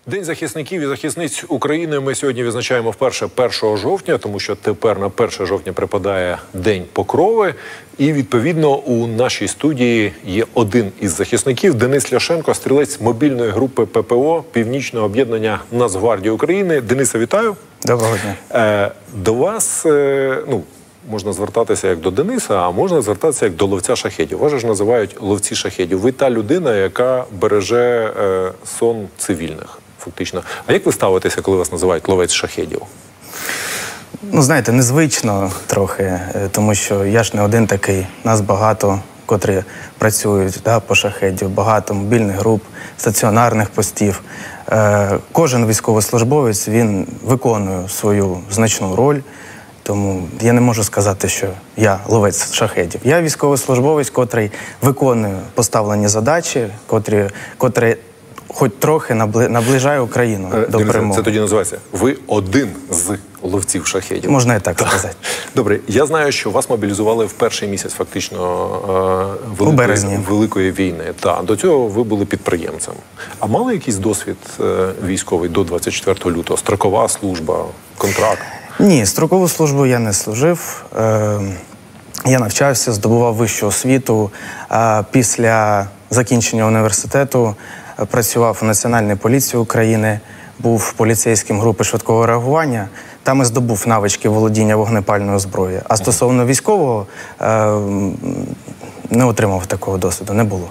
День захисників і захисниць України ми сьогодні відзначаємо вперше 1 жовтня, тому що тепер на 1 жовтня припадає День Покрови. І, відповідно, у нашій студії є один із захисників – Денис Ляшенко, стрілець мобільної групи ППО Північного об'єднання Нацгвардії України. Дениса, вітаю. Доброго дня. До вас, можна звертатися як до Дениса, а можна звертатися як до ловця шахедів. Вас ж називають ловці шахедів. Ви та людина, яка береже сон цивільних, фактично. А як ви ставитеся, коли вас називають ловець шахедів? Ну, знаєте, незвично трохи, тому що я ж не один такий. Нас багато, котрі працюють по шахедів, багато мобільних груп, стаціонарних постів. Кожен військовослужбовець, він виконує свою значну роль. Тому я не можу сказати, що я ловець шахедів. Я військовослужбовець, котрий виконує поставлені задачі, котрі хоч трохи наближає Україну до перемоги. Це тоді називається ви один з ловців шахедів. Можна і так сказати. Добре, я знаю, що вас мобілізували в перший місяць фактично Великої війни. До цього ви були підприємцем. А мали якийсь досвід військовий до 24 лютого? Строкова служба, контракт? Ні, строкову службу я не служив. Я навчався, здобував вищу освіту. Після закінчення університету працював у Національній поліції України, був поліцейським групи швидкого реагування. Там і здобув навички володіння вогнепальною зброєю. А стосовно військового, не отримав такого досвіду, не було.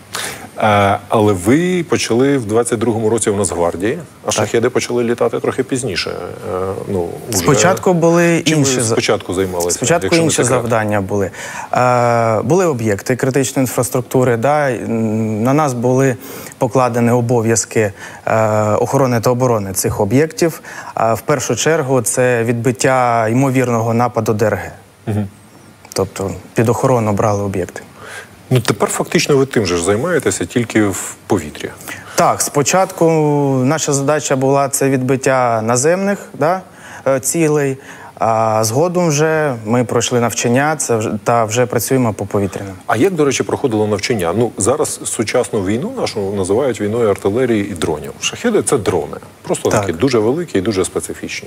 Але ви почали в 22-му році в Нацгвардії, а шахеди почали літати трохи пізніше. Спочатку були інші... Спочатку займалися? Спочатку інші завдання були. Були об'єкти критичної інфраструктури. На нас були покладені обов'язки охорони та оборони цих об'єктів. В першу чергу це відбиття ймовірного нападу ДРГ. Тобто під охорону брали об'єкти. Ну, тепер фактично ви тим же ж займаєтеся, тільки в повітрі. Так, спочатку наша задача була це відбиття наземних цілей, а згодом вже ми пройшли навчання та вже працюємо по повітряним. А як, до речі, проходило навчання? Ну, зараз сучасну війну нашу називають війною артилерії і дронів. Шахеди – це дрони. Просто такі дуже великі і дуже специфічні.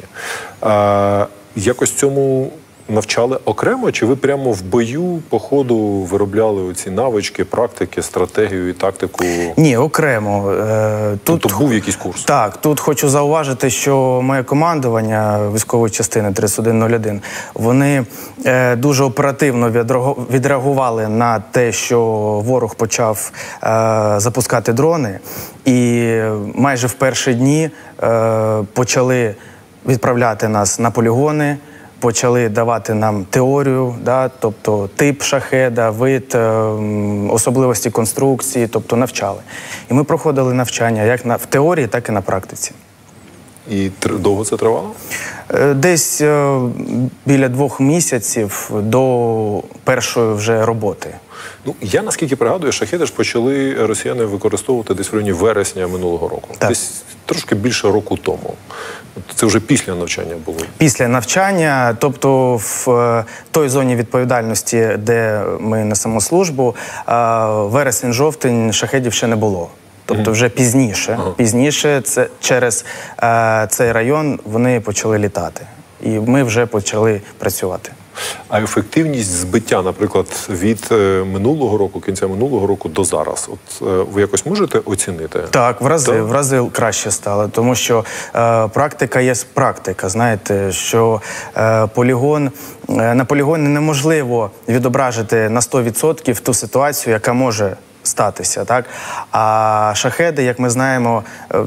Якось цьому навчали окремо, чи ви прямо в бою, по ходу виробляли оці навички, практики, стратегію і тактику? Ні, окремо. Тобто був якийсь курс? Так, тут хочу зауважити, що моє командування військової частини 3101, вони дуже оперативно відреагували на те, що ворог почав запускати дрони. І майже в перші дні почали відправляти нас на полігони, почали давати нам теорію, тобто тип шахеда, вид, особливості конструкції, тобто навчали. І ми проходили навчання як в теорії, так і на практиці. І довго це тривало? Десь біля 2 місяців до першої вже роботи. Ну, я, наскільки пригадую, шахеди ж почали росіяни використовувати десь в районі вересня минулого року. Так. Десь трошки більше року тому. Це вже після навчання було? Після навчання, тобто в той зоні відповідальності, де ми несемо службу, вересень-жовтень шахедів ще не було. Тобто вже пізніше. Пізніше через цей район вони почали літати. І ми вже почали працювати. А ефективність збиття, наприклад, від минулого року, кінця минулого року до зараз, ви якось можете оцінити? Так, в рази краще стало, тому що практика є практика. Знаєте, що на полігоні неможливо відображити на 100% ту ситуацію, яка може статися, так? А шахеди, як ми знаємо,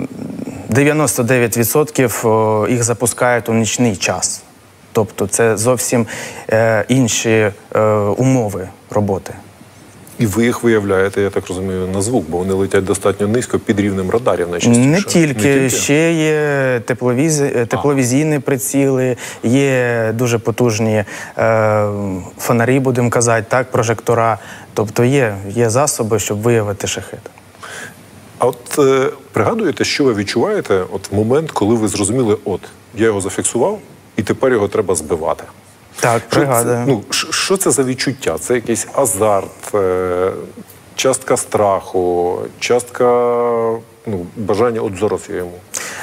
99% їх запускають у нічний час. Тобто це зовсім інші умови роботи. І ви їх виявляєте, я так розумію, на звук, бо вони летять достатньо низько під рівнем радарів найчастіше. Не тільки. Ще є тепловізійні приціли, є дуже потужні фонарі, будемо казати, так, прожектора. Тобто є засоби, щоб виявити шахед. А от пригадуєте, що ви відчуваєте в момент, коли ви зрозуміли, я його зафіксував, і тепер його треба збивати? Так, пригадую. Що це за відчуття? Це якийсь азарт, частка страху, частка бажання, от зараз я йому.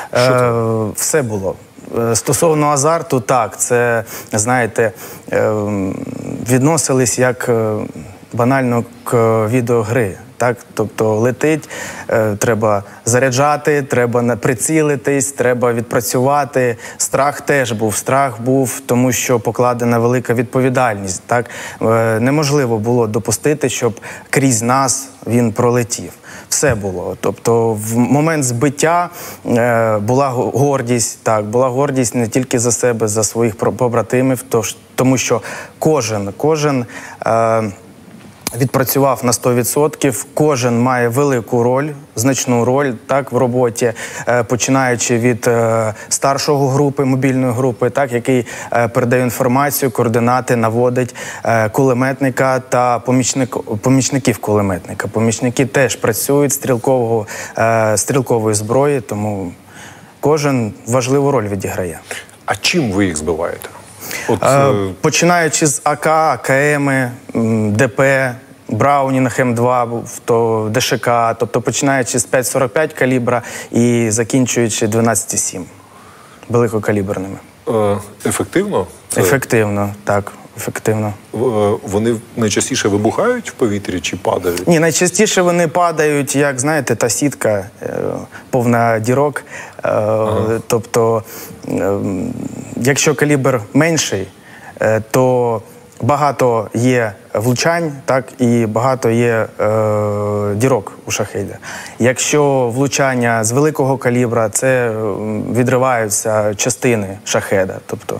Все було. Стосовно азарту, так, це, знаєте, відносились як банально к відеогри. Так? Тобто летить, треба заряджати, треба прицілитись, треба відпрацювати. Страх теж був. Страх був, тому що покладена велика відповідальність. Так? Неможливо було допустити, щоб крізь нас він пролетів. Все було. Тобто в момент збиття була гордість, так, була гордість не тільки за себе, за своїх побратимів, тому що кожен відпрацював на 100%, кожен має велику роль, значну роль так, в роботі, починаючи від старшого групи, мобільної групи, так, який передає інформацію, координати, наводить кулеметника та помічників кулеметника. Помічники теж працюють стрілкової зброї, тому кожен важливу роль відіграє. А чим ви їх збиваєте? Починаючи з АК, АКМ, ДП, Браунінг М2, то ДШК, тобто починаючи з 5,45 калібра і закінчуючи 12,7 великокаліберними. Ефективно? Ефективно, так. Ефективно. Вони найчастіше вибухають в повітрі чи падають? Ні, найчастіше вони падають, як, знаєте, та сітка, повна дірок. Тобто, якщо калібр менший, то багато є влучань, так, і багато є дірок у шахеда. Якщо влучання з великого калібра, це відриваються частини шахеда. Тобто,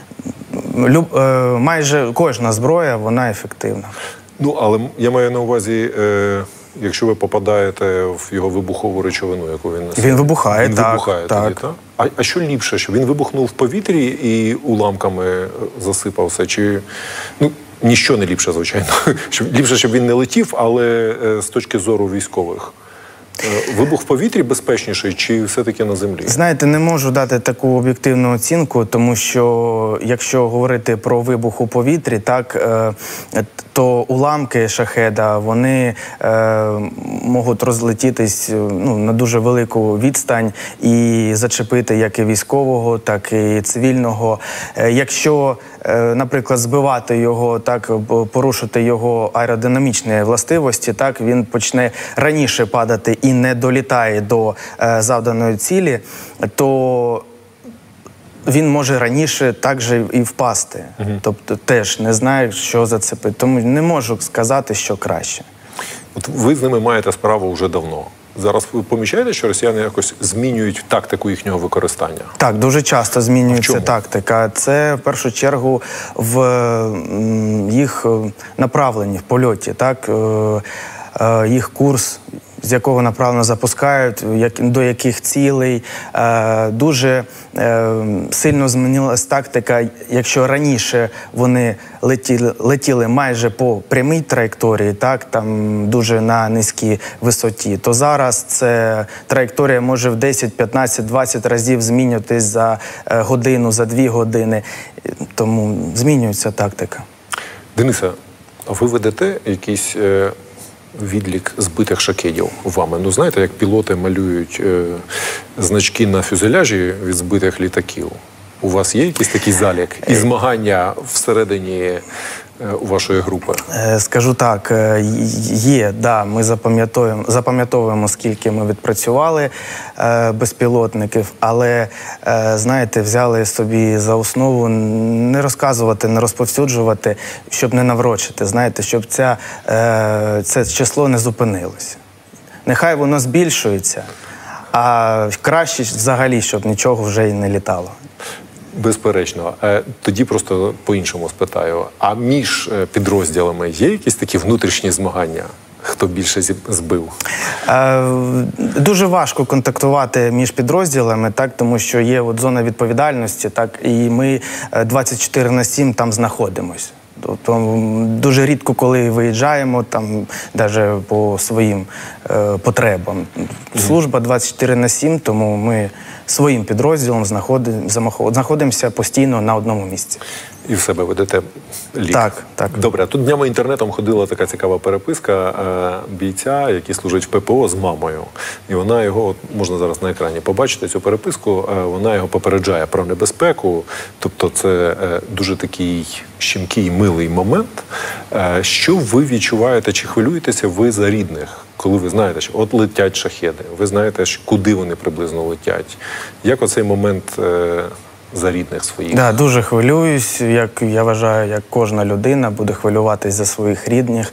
майже кожна зброя, вона ефективна. Ну, але я маю на увазі, якщо ви попадаєте в його вибухову речовину, яку він несе. Він вибухає, він так. Вибухає так. тоді, так? А що ліпше, щоб він вибухнув в повітрі і уламками засипався? Чи, ну, ніщо не ліпше, звичайно. Ліпше, щоб він не летів, але з точки зору військових. Вибух в повітрі безпечніший чи все-таки на землі? Знаєте, не можу дати таку об'єктивну оцінку, тому що якщо говорити про вибух у повітрі, так, то уламки шахеда, вони можуть розлетітись на дуже велику відстань і зачепити як і військового, так і цивільного. Якщо, наприклад, збивати його, так, порушити його аеродинамічні властивості, так, він почне раніше падати і не долітає до завданої цілі, то він може раніше також і впасти. Тобто теж не знає, що зацепити. Тому не можу сказати, що краще. От ви з ними маєте справу вже давно. Зараз ви помічаєте, що росіяни якось змінюють тактику їхнього використання? Так, дуже часто змінюється тактика. Це, в першу чергу, в їх направленні, в польоті, так? Їх курс, з якого направлено запускають, до яких цілей. Дуже сильно змінилась тактика. Якщо раніше вони летіли майже по прямій траєкторії, так, там дуже на низькій висоті, то зараз ця траєкторія може в 10, 15, 20 разів змінюватись за годину, за 2 години. Тому змінюється тактика. Денисе, а ви ведете якісь відлік збитих шахедів вами? Ну, знаєте, як пілоти малюють значки на фюзеляжі від збитих літаків. У вас є якийсь такий залік і змагання всередині вашої групи? Скажу так, є, да, ми запам'ятовуємо, скільки ми відпрацювали безпілотників, але, знаєте, взяли собі за основу не розказувати, не розповсюджувати, щоб не наврочити, знаєте, щоб це число не зупинилося. Нехай воно збільшується, а краще взагалі, щоб нічого вже й не літало. Безперечно. Тоді просто по-іншому спитаю. А між підрозділами є якісь такі внутрішні змагання? Хто більше збив? Дуже важко контактувати між підрозділами, так, тому що є от зона відповідальності, так, і ми 24/7 там знаходимося. Тобто дуже рідко, коли виїжджаємо, там, навіть по своїм потребам. Служба 24/7, тому ми своїм підрозділом знаходимося постійно на одному місці. І в себе ведете лік. Так, так. Добре, тут днями інтернетом ходила така цікава переписка бійця, який служить в ППО, з мамою. І вона його, от можна зараз на екрані побачити цю переписку, вона його попереджає про небезпеку. Тобто це дуже такий щемкий, милий момент. Що ви відчуваєте, чи хвилюєтеся ви за рідних? Коли ви знаєте, що от летять шахеди, ви знаєте, куди вони приблизно летять. Як оцей момент за рідних своїх? Да, дуже хвилююсь, як я вважаю, як кожна людина буде хвилюватись за своїх рідних.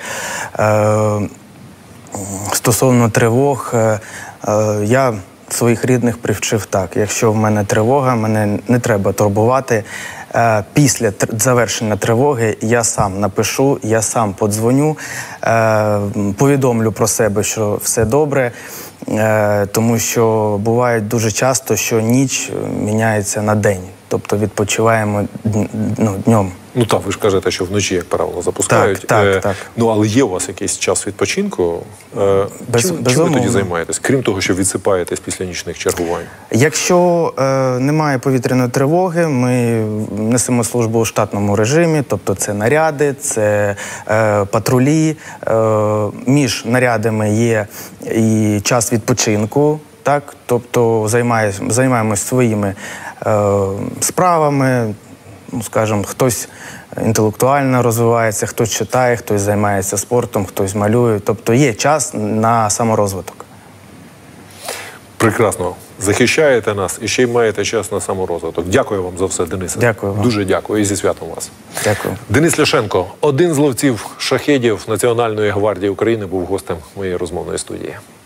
Стосовно тривог, я своїх рідних привчив так. Якщо в мене тривога, мене не треба турбувати. Після завершення тривоги я сам напишу, я сам подзвоню, повідомлю про себе, що все добре, тому що буває дуже часто, що ніч міняється на день, тобто відпочиваємо днем. Ну так, ви ж кажете, що вночі, як правило, запускають. Так. Ну, але є у вас якийсь час відпочинку? Чим ви тоді займаєтесь? Крім того, що відсипаєтесь після нічних чергувань? Якщо немає повітряної тривоги, ми несемо службу у штатному режимі, тобто це наряди, це патрулі. Між нарядами є і час відпочинку, так? Тобто займаємось своїми справами, скажімо, хтось інтелектуально розвивається, хтось читає, хтось займається спортом, хтось малює. Тобто є час на саморозвиток. Прекрасно. Захищаєте нас і ще й маєте час на саморозвиток. Дякую вам за все, Денисе. Дякую вам. Дуже дякую і зі святом вас. Дякую. Денис Ляшенко, один з ловців шахедів Національної гвардії України, був гостем моєї розмовної студії.